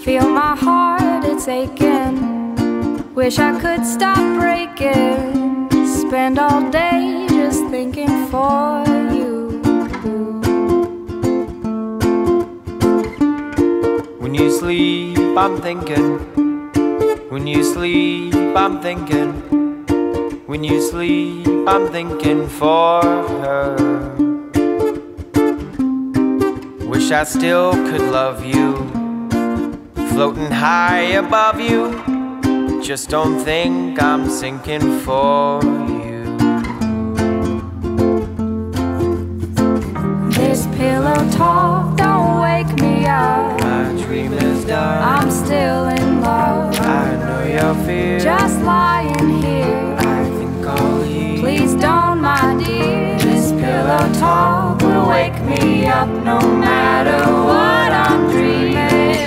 Feel my heart, it's aching. Wish I could stop breaking. Spend all day just thinking for you. When you sleep, I'm thinking. When you sleep, I'm thinking. When you sleep, I'm thinking for her. Wish I still could love you, floating high above you. Just don't think I'm sinking for you. This pillow talk don't wake me up. My dream is done. I'm still in love. I know your fear. Just lying here, I think I'll hear. please don't, my dear. This pillow talk will wake me up no matter what I'm dreaming.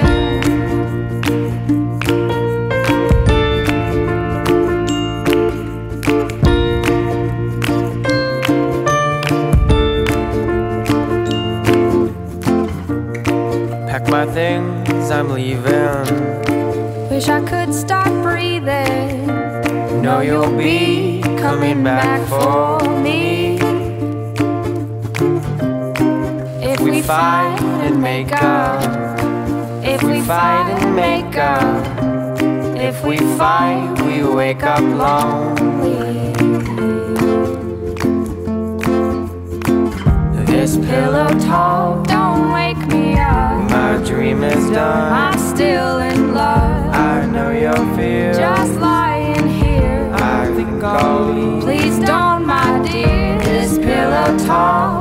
Pack my things, I'm leaving. Wish I could stop breathing. Know you'll be coming back for me. If we fight and make up. If we fight and make up. If we fight, we wake up lonely. This pillow talk don't wake me up. My dream is done. I'm still in love. I know your fear. Just lying here, I think I'll leave. please don't, my dear. This pillow talk